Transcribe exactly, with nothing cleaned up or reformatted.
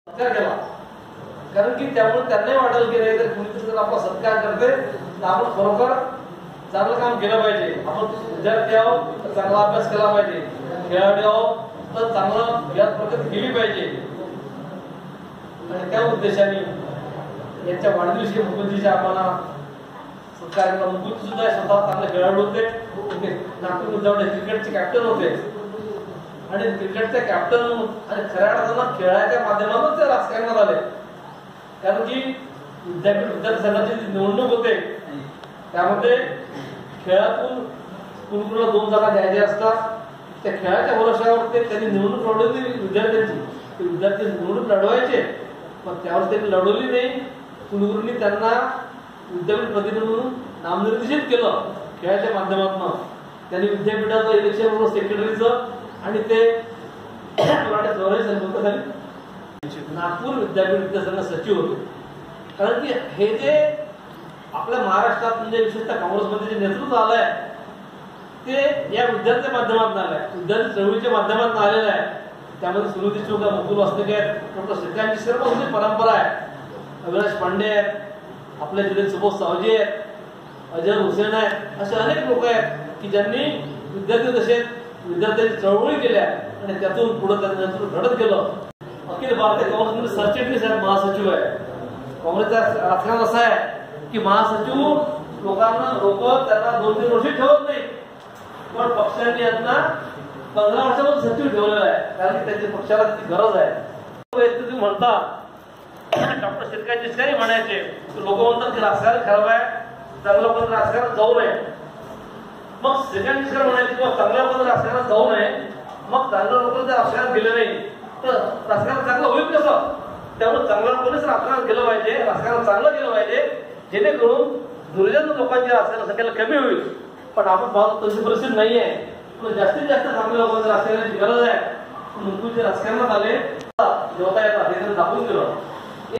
केला, कारण की त्यामुळे त्यांनाही वाटेल की नाही तर कुणीतरी जर आपला सत्कार करते तर आपण खरोखर चांगलं काम केलं पाहिजे. आपण विद्यार्थी आहोत तर चांगला अभ्यास केला पाहिजे, खेळाडू आहोत तर चांगलं यात प्रगती केली पाहिजे. आणि त्या उद्देशाने यांच्या वाढदिवशी मुकुंदजीच्या आम्हाला सत्कार केला. मुकुंद सुद्धा स्वतः चांगले खेळाडू होते, नागपूर मुद्दावडे क्रिकेटचे कॅप्टन होते आणि क्रिकेटचे कॅप्टन आणि खऱ्या अर्थानं खेळाच्या माध्यमातून ते राजकारणात आले. कारण की विद्यापीठ विद्यार्थी संघाची निवडणूक होते त्यामध्ये खेळातून कुलगुरूला दोन जागा द्यायच्या असतात. त्या खेळाच्या भरोशावर ते त्यांनी निवडणूक लढवली विद्यार्थ्यांची, ते विद्यार्थी निवडणूक लढवायचे पण त्यावर त्यांनी लढवली नाही. कुलगुरूंनी त्यांना विद्यापीठ प्रतिनिधी म्हणून नामनिर्देशित केलं खेळाच्या माध्यमातून. त्यांनी विद्यापीठाचं इलेक्शन सेक्रेटरीचं आणि ते नागपूर विद्यापीठ विद्यासंघ सचिव होते. कारण की हे जे आपल्या महाराष्ट्रात म्हणजे विशेषतः काँग्रेसमध्ये जे नेतृत्व आलंय ते या विद्यार्थी माध्यमातून आलंय, विद्यार्थी चळवळीच्या माध्यमातून आलेलं आहे. त्यामध्ये सुनीती चौका, मुकुल वासनिक आहेत, डॉक्टर श्रीकांत शर्मा ही परंपरा आहे, अविनाश पांडे आहेत, आपल्या जिल्ह्यात सुबोध सावजी आहेत, अजय हुसेन आहेत, असे अनेक लोक आहेत की ज्यांनी विद्यार्थी दशेत विद्यार्थ्यांची चळवळी केल्या आणि त्यातून पुढे त्यांनी नेतृत्व घडत गेलं. अखिल भारतीय काँग्रेसमध्ये सरचिटणीस आहेत, महासचिव आहे. काँग्रेसचा राजकारण असं आहे की महासचिव लोकांना लोक त्यांना दोन तीन वर्षी ठेवत नाही, पण पक्षांनी यांना पंधरा वर्षापासून सचिव ठेवलेला आहे कारण की त्यांच्या पक्षाला ती गरज आहे. तुम्ही म्हणता डॉक्टर श्रीकांत शिष्कारी म्हणायचे, लोक म्हणतात की राजकारण खराब आहे, चांगल्या लोकांना राजकारण जाऊ नये. मग श्रीकांत शिष्कारी म्हणायचे किंवा चांगल्या लोकांना राजकारणात जाऊ नये, मग चांगल्या लोकांना जर राजकारणात गेले नाही तर राजकारण चांगलं होईल कसं? त्यामुळे चांगल्या लोकांनीच राजकारण केलं पाहिजे, राजकारण चांगलं केलं पाहिजे जेणेकरून दुर्जन लोकांची राजकारण संख्येला कमी होईल. पण आपण पाहतो तशी परिस्थिती नाही आहे, पण जास्तीत जास्त चांगल्या लोकांच्या राजकारणाची गरज आहे. मुकुंदजी राजकारणात आले जेवता येतात हे दाखवून दिलं.